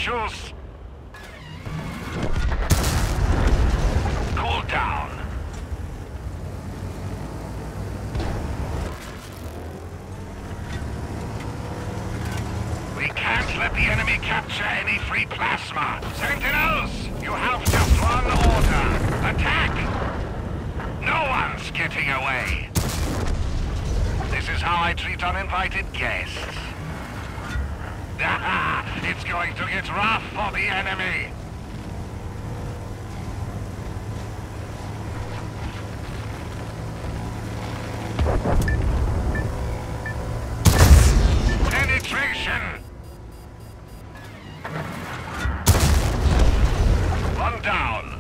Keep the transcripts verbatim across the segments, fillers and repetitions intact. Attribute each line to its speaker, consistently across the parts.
Speaker 1: issues. Cool down. We can't let the enemy capture any free plasma. Sentinels, you have just one order. Attack! No one's getting away. This is how I treat uninvited guests. It's going to get rough for the enemy. Penetration! One down.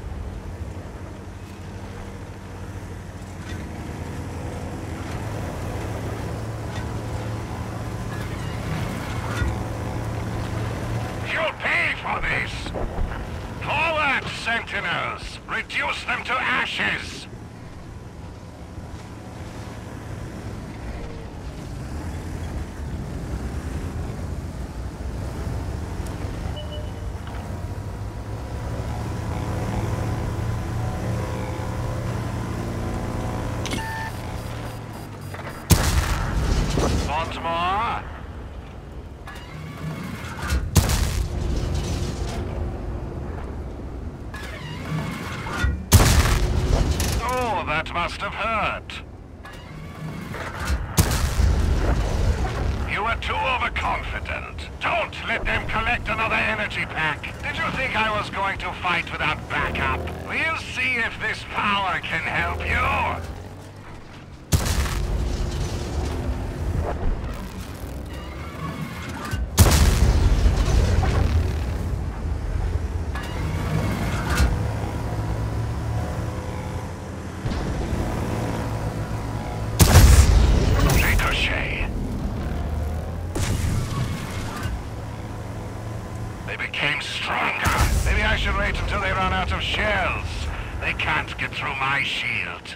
Speaker 1: You'll pay for this. Forward, Sentinels! Reduce them to ashes! Want more? Oh, that must have hurt. You were too overconfident. Don't let them collect another energy pack. Did you think I was going to fight without backup? We'll see if this power can help you. They became stronger. Maybe I should wait until they run out of shells. They can't get through my shield.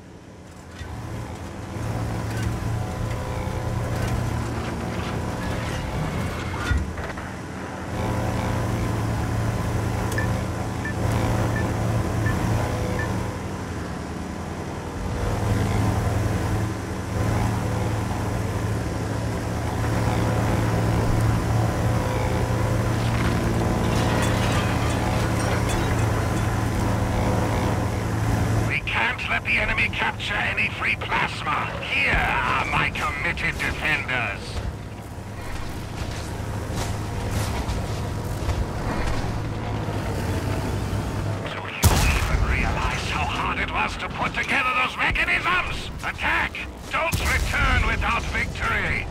Speaker 1: Let the enemy capture any free plasma. Here are my committed defenders. Do you even realize how hard it was to put together those mechanisms? Attack! Don't return without victory!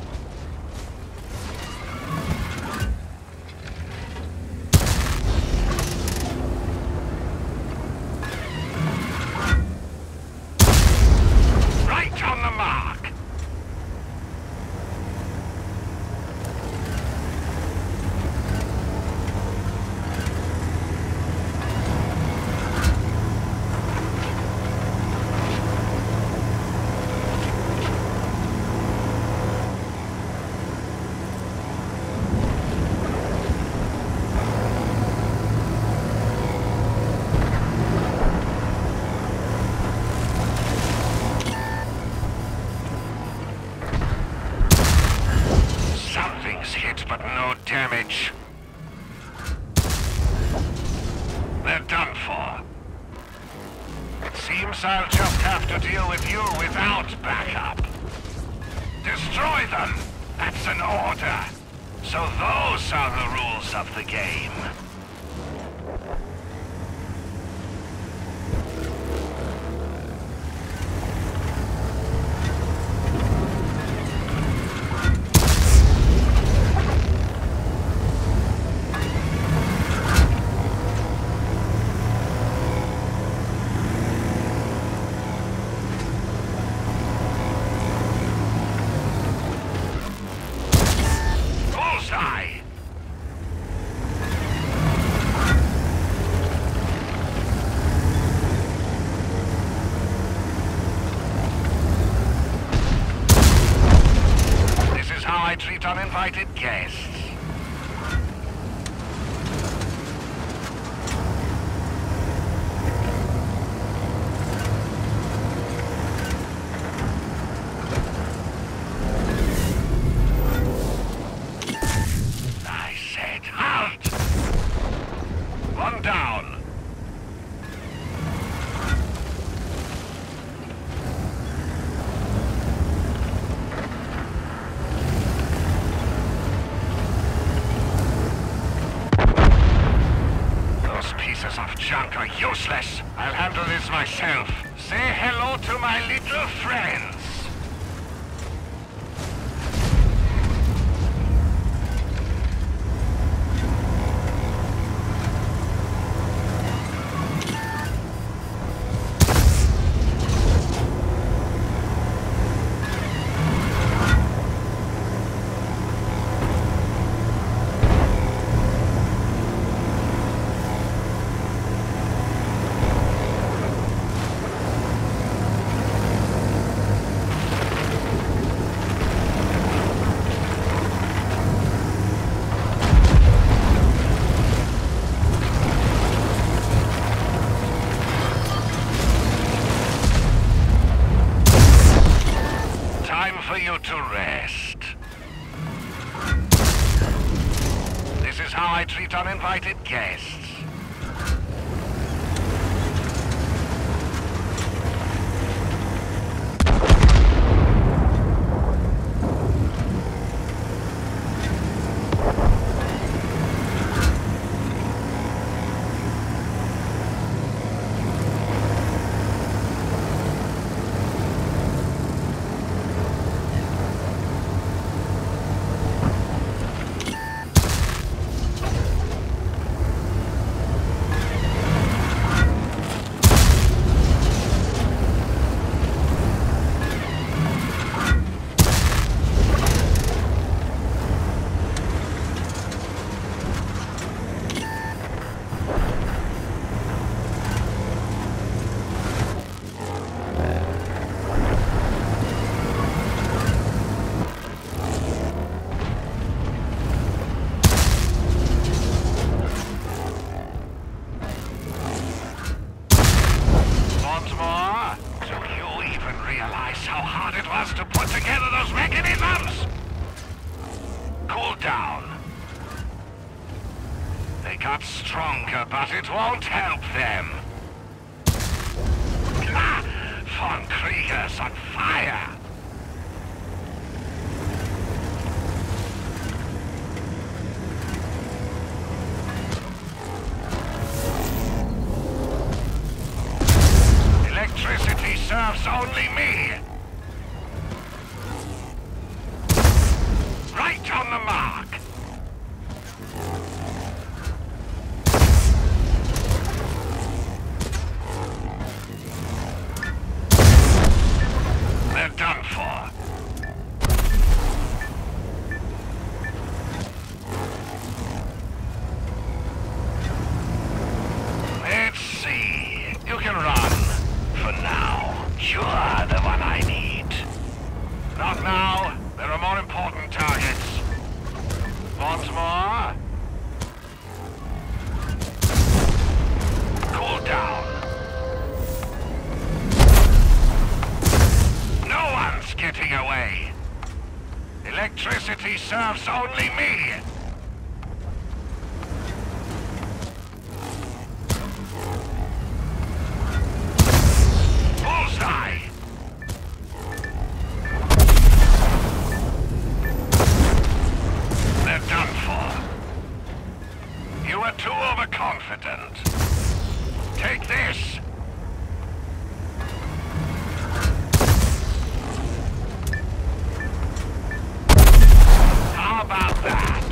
Speaker 1: Hit, but no damage. They're done for. It seems I'll just have to deal with you without backup. Destroy them! That's an order. So those are the rules of the game. I treat uninvited guests. junk are useless. I'll handle this myself. Say hello to my little friends. For you to rest. This is how I treat uninvited guests. How hard it was to put together those mechanisms! Cool down. They got stronger, but it won't help them. Ah, Von Krieger's on fire! Electricity serves only me! Right on the mark! They're done for. Let's see. You can run. For now. You're the one I need. Not now. There are more important targets. Want more? Cool down. No one's getting away. Electricity serves only me. Bullseye! They're done for. You were too overconfident. Take this. How about that?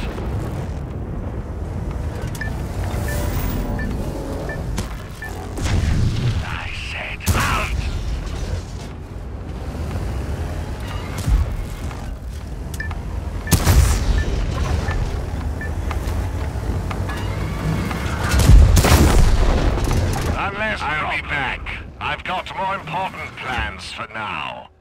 Speaker 1: I said out! Unless I'll be back. I've got more important plans for now.